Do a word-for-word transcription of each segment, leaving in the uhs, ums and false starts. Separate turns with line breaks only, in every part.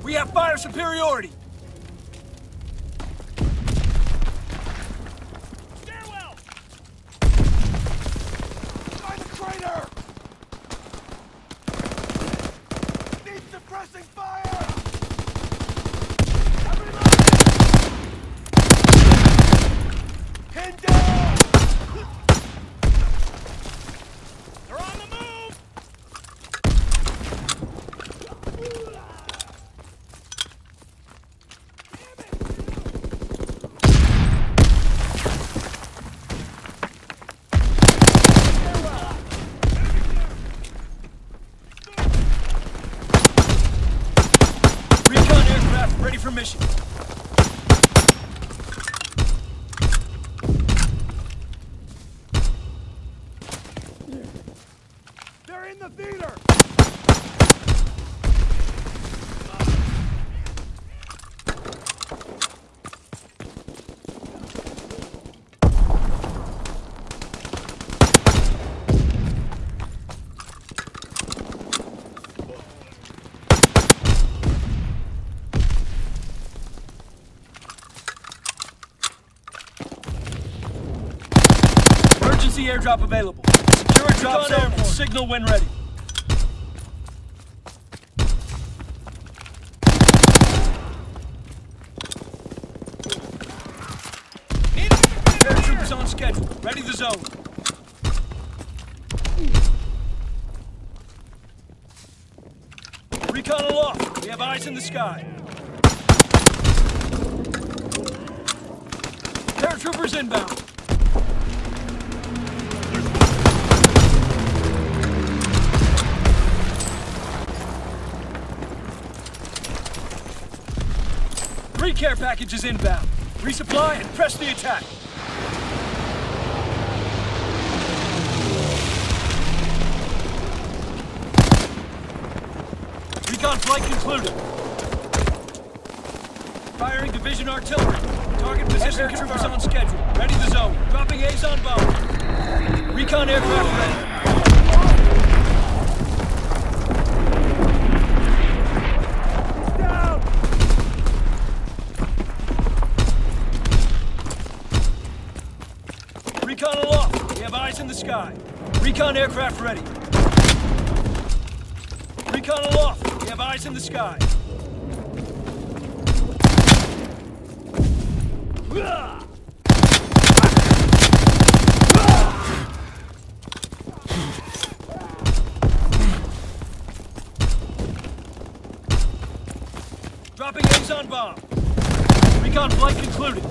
We have fire superiority!
Stairwell! Find the crater! Need suppressing fire! Everybody! Pin down! They're on the move!
Recon aircraft ready for mission.
They're in the theater!
Emergency airdrop available. Secure a drop zone and signal when ready. Paratroopers on schedule. Ready the zone. Recon aloft. We have eyes in the sky. Paratroopers inbound. Three care packages inbound. Resupply and press the attack. Recon flight concluded. Firing division artillery. Target position confirmed on schedule. Ready the zone. Dropping A's on bomb. Recon aircraft ready. Recon aloft. We have eyes in the sky. Recon aircraft ready. Recon aloft. We have eyes in the sky. Dropping A's on bomb. Recon flight concluded.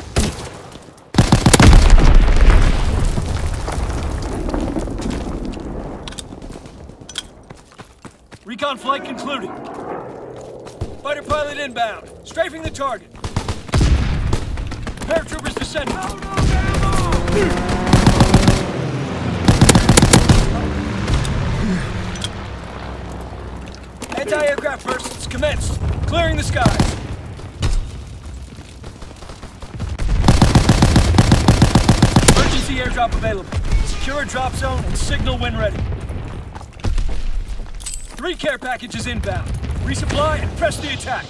Recon flight concluded. Fighter pilot inbound. Strafing the target. Paratroopers descending. Out of ammo! Anti-aircraft bursts commenced. Clearing the skies. Emergency airdrop available. Secure a drop zone and signal when ready. Three care packages inbound. Resupply and press the attack.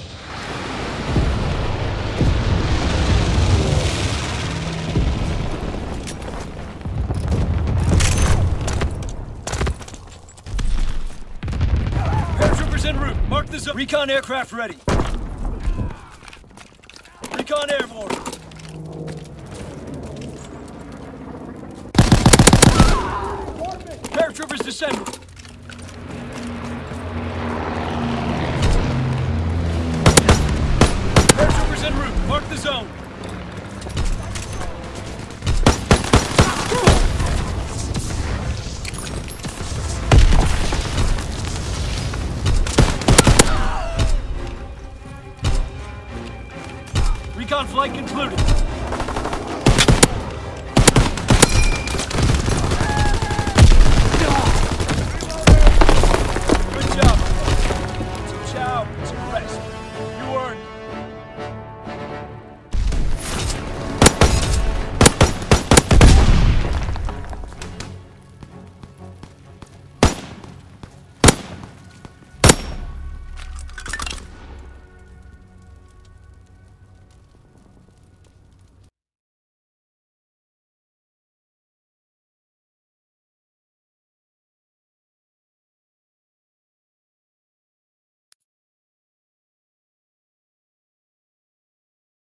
Paratroopers en route. Mark the zone. Recon aircraft ready. Recon airborne. Paratroopers descending. Paratroopers en route. Mark the zone. Recon flight concluded.